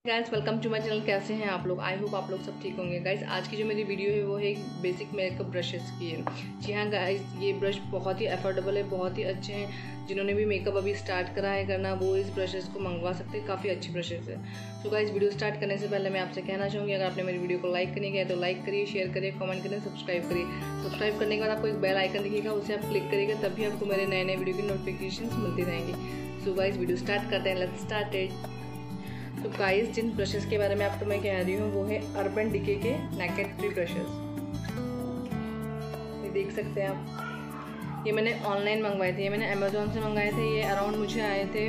Guys welcome to my channel. कैसे हैं आप लोग? आई होप आप लोग सब ठीक होंगे। गाइस आज की जो मेरी वीडियो है वो है एक बेसिक मेकअप ब्रशेस की है। जी हाँ गाइस, ये ब्रश बहुत ही अफोर्डेबल है, बहुत ही अच्छे हैं। जिन्होंने भी मेकअप अभी स्टार्ट करा है करना, वो इस ब्रशेस को मंगवा सकते हैं। काफ़ी अच्छे ब्रशेस है। तो गाइस वीडियो स्टार्ट करने से पहले मैं आपसे कहना चाहूँगी, अगर आपने मेरी वीडियो को लाइक नहीं किया तो लाइक करिए, शेयर करिए, कमेंट करिए, सब्सक्राइब करिए। सब्सक्राइब करने के बाद आपको एक बेल आइकन दिखेगा, उसे आप क्लिक करिएगा, तभी आपको मेरे नए नए वीडियो की नोटिफिकेशन मिलती रहेंगी। सो गाइस वीडियो स्टार्ट करते हैं, लेट्स स्टार्ट इट। तो गाइस जिन ब्रशेस के बारे में आपको मैं कह रही हूँ वो है अर्बन डिके के नेकेड ट्री ब्रशेस। ये देख सकते हैं आप, ये मैंने ऑनलाइन मंगवाए थे, ये मैंने अमेजोन से मंगाए थे। ये अराउंड मुझे आए थे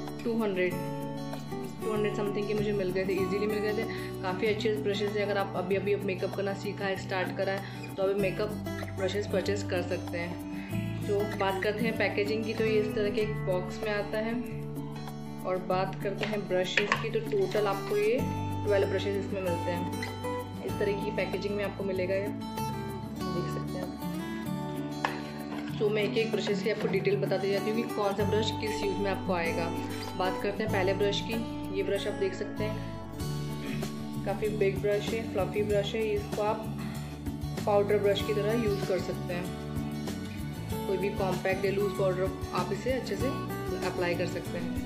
200 समथिंग के मुझे मिल गए थे, इजीली मिल गए थे। काफ़ी अच्छे ब्रशेस है। अगर आप अभी मेकअप करना सीखा है, स्टार्ट करा है, तो अभी मेकअप ब्रशेस परचेस कर सकते हैं। तो बात करते हैं पैकेजिंग की, तो ये इस तरह के एक बॉक्स में आता है। और बात करते हैं ब्रशेस की, तो टोटल आपको ये 12 ब्रशेस इसमें मिलते हैं। इस तरह की पैकेजिंग में आपको मिलेगा, ये देख सकते हैं आप। तो मैं एक एक ब्रशेस की आपको डिटेल बताती जाती हूँ कि कौन सा ब्रश किस यूज़ में आपको आएगा। बात करते हैं पहले ब्रश की। ये ब्रश आप देख सकते हैं, काफ़ी बिग ब्रश है, फ्लफी ब्रश है। इसको आप पाउडर ब्रश की तरह यूज़ कर सकते हैं। कोई भी कॉम्पैक्ट या लूज पाउडर आप इसे अच्छे से अप्लाई कर सकते हैं।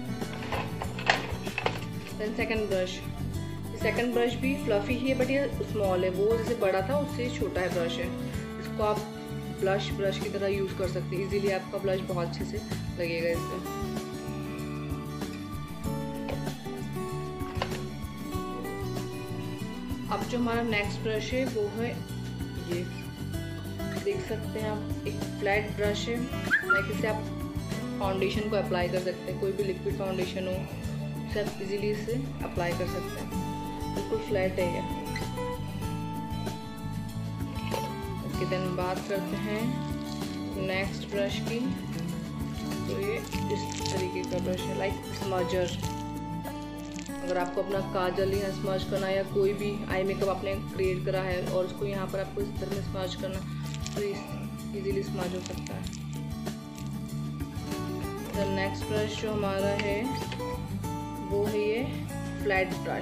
देन सेकंड ब्रश भी फ्लफी ही है, बट ये स्मॉल है। वो जैसे बड़ा था उससे छोटा है ब्रश है। इसको आप ब्रश की तरह यूज़ कर सकते हैं। इजीली आपका ब्लश बहुत अच्छे से लगेगा इससे। अब जो हमारा नेक्स्ट ब्रश है वो है ये, देख सकते हैं आप, एक फ्लैट ब्रश है। लाइक इसे आप फाउंडेशन को अप्लाई कर सकते हैं, कोई भी लिक्विड फाउंडेशन हो उसे आप इजीली इसे अप्लाई कर सकते हैं। बिल्कुल फ्लैट है ये। ओके, देन बात करते हैं नेक्स्ट ब्रश की। तो ये इस तरीके का ब्रश है, लाइक स्मजर। अगर आपको अपना काजल यहाँ स्मज करना या कोई भी आई मेकअप आपने क्रिएट करा है और उसको यहाँ पर आपको इस तरह में स्मज करना, तो इजीली स्मज हो सकता है। द नेक्स्ट ब्रश जो हमारा है वो है ये फ्लैट ब्रश।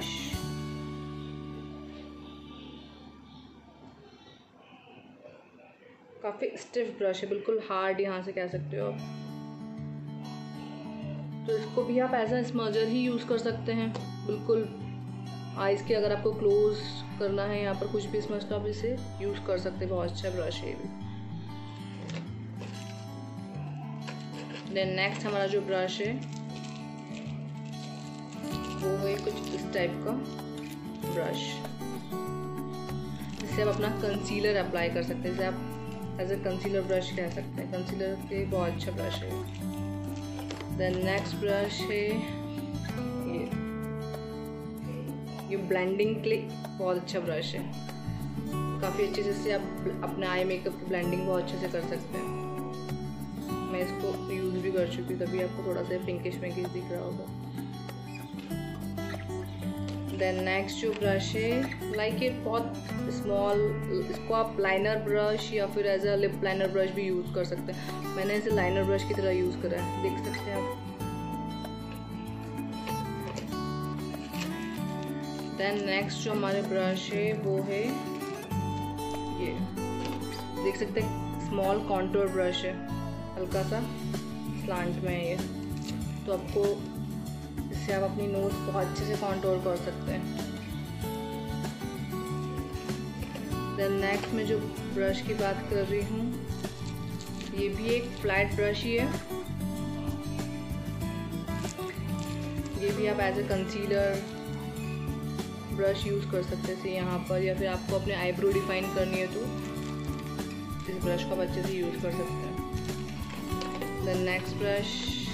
काफ़ी स्टिफ ब्रश है, बिल्कुल हार्ड यहाँ से कह सकते हो आप। तो इसको भी आप एज अ स्मजर ही यूज़ कर सकते हैं। बिल्कुल आइज़ के अगर आपको क्लोज करना है, यहाँ पर कुछ भी स्मज, तो आप इसे यूज़ कर सकते हैं। बहुत अच्छा ब्रश है ये भी। देन नेक्स्ट हमारा जो ब्रश है वो है कुछ इस टाइप का ब्रश, जिससे आप अपना कंसीलर अप्लाई कर सकते हैं। जिसे आप एज ए कंसीलर ब्रश कह सकते हैं। कंसीलर के बहुत अच्छा ब्रश है। देन नेक्स्ट ब्रश है ये ब्लेंडिंग के लिए बहुत अच्छा ब्रश है। काफ़ी अच्छे से आप अपने आई मेकअप की ब्लेंडिंग बहुत अच्छे से कर सकते हैं। मैं इसको यूज़ भी कर चुकी हूँ, तभी आपको थोड़ा सा पिंकिश दिख रहा होगा। देन नेक्स्ट जो ब्रश है, लाइक ये बहुत स्मॉल, इसको आप लाइनर ब्रश या फिर as a lip liner brush भी यूज़ कर सकते हैं। मैंने इसे लाइनर ब्रश की तरह यूज़ करा है, देख सकते हैं आप। देन नेक्स्ट जो हमारे ब्रश है वो है ये, देख सकते हैं, स्मॉल कॉन्टूर ब्रश है, हल्का सा स्लांट में है ये। तो आपको इससे आप अपनी नोज बहुत अच्छे से कॉन्टूर कर सकते हैं। देन नेक्स्ट में जो ब्रश की बात कर रही हूँ, ये भी एक फ्लैट ब्रश ही है। ये भी आप as a concealer brush use कर सकते हैं यहाँ पर, या फिर आपको अपने आईब्रो डिफाइन करनी है तो इस ब्रश को आप अच्छे से यूज़ कर सकते हैं। देन नेक्स्ट ब्रश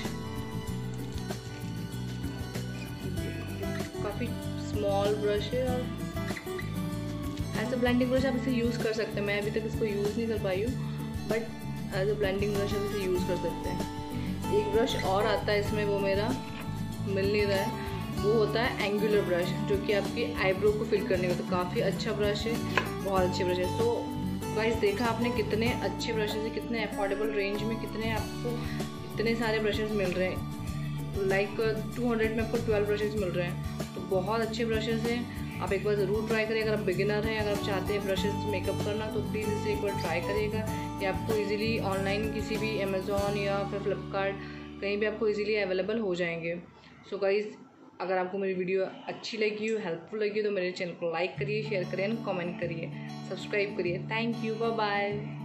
काफ़ी स्मॉल ब्रश है और एज अ ब्लेंडिंग ब्रश आप इसे यूज़ कर सकते हैं। मैं अभी तक इसको यूज़ नहीं कर पाई हूँ, but as a blending brush आप इसे यूज़ कर सकते हैं। एक ब्रश और आता है इसमें, वो मेरा मिल नहीं रहा है, वो होता है एंगुलर ब्रश, जो कि आपकी आईब्रो को फिल करने में। तो काफ़ी अच्छा ब्रश है, बहुत अच्छे ब्रश है। तो गाइस देखा आपने कितने अच्छे ब्रशेस हैं, कितने अफोर्डेबल रेंज में, कितने आपको इतने सारे ब्रशेस मिल रहे हैं। लाइक 200 में आपको 12 ब्रशेस मिल रहे हैं। तो बहुत अच्छे ब्रशेज़ हैं, आप एक बार ज़रूर ट्राई करिए। अगर आप बिगिनर हैं, अगर आप चाहते हैं ब्रशेज़ मेकअप करना, तो प्लीज़ इसे एक बार ट्राई करिएगा। ये आपको ईज़िली ऑनलाइन किसी भी अमेज़ॉन या फिर फ्लिपकार्ट कहीं भी आपको ईज़िली अवेलेबल हो जाएंगे। सो गाइज़, अगर आपको मेरी वीडियो अच्छी लगी हो, हेल्पफुल लगी हो, तो मेरे चैनल को लाइक करिए, शेयर करिए एंड कमेंट करिए, सब्सक्राइब करिए। Thank you, bye bye.